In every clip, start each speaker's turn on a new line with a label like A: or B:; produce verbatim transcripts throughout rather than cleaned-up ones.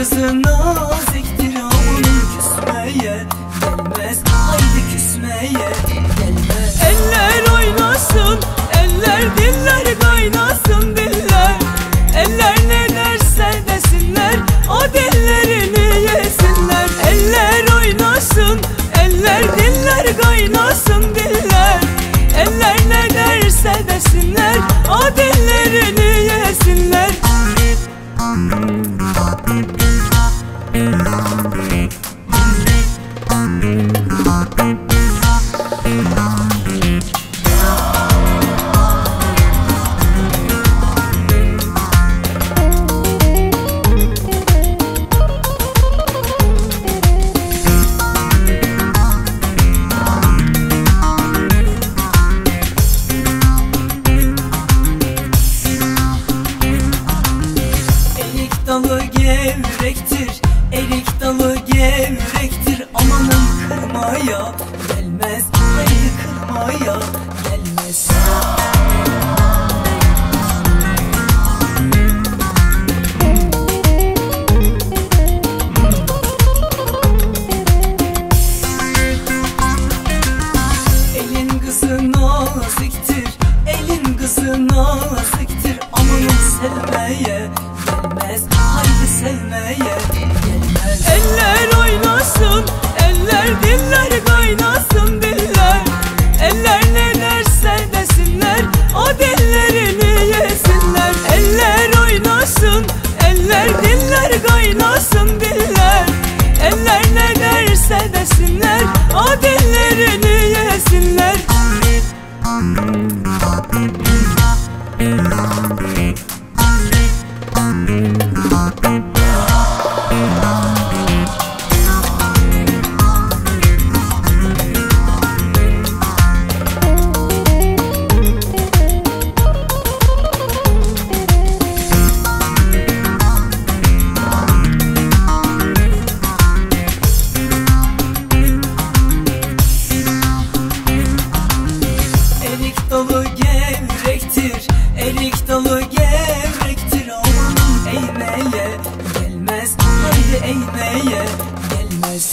A: kızı naziktir, onun küsmeye gelmez, haydi küsmeye gelmez.
B: Eller oynasın, eller diller kaynasın diller. Eller ne derse desinler, o dillerini yesinler. Eller oynasın, eller diller kaynasın diller. Eller ne derse desinler, o dillerini yesinler.
A: Erik dalı gevrektir, erik dalı gevrektir. Amanın kırmaya gelmez, haydi kırmaya gelmez. Elin kızı naziktir, elin kızı naziktir. Amanın sevmeye gelmez, haydi sevmeye gelmez.
B: Eller oynasın, eller diller kaynasın diller. Eller ne derse desinler, o dillerini yesinler. Eller oynasın, eller diller kaynasın diller. Eller ne derse desinler, o dillerini yesinler.
A: Erik dalı gevrektir, erik dalı gevrektir. Amanın eğmeye gelmez, haydi eğmeye gelmez.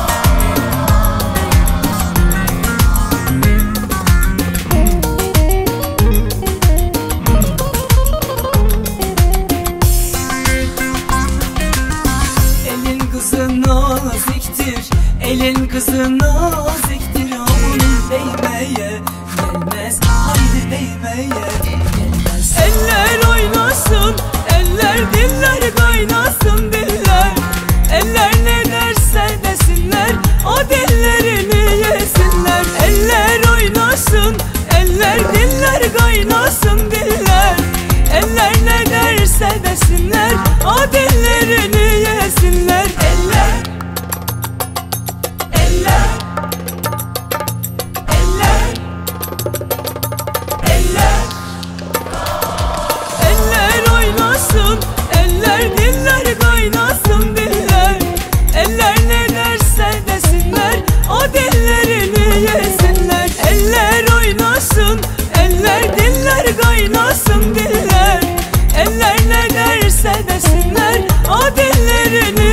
A: Elin kızı naziktir, elin kızı naziktir. Amanın değmeye gelmez, haydi değmeye gelmez.
B: Eller oynasın, eller diller kaynasın diller. Eller ne derse desinler, o dillerini yesinler. Eller oynasın, eller diller kaynasın diller. Eller ne derse desinler, o dillerini yesinler.
A: Eller, eller, eller, eller.
B: Eller oynasın, eller diller kaynasın diller. Eller ne derse desinler, o dillerini yesinler. Eller oynasın, eller diller kaynasın diller. Eller ne derse desinler, o dillerini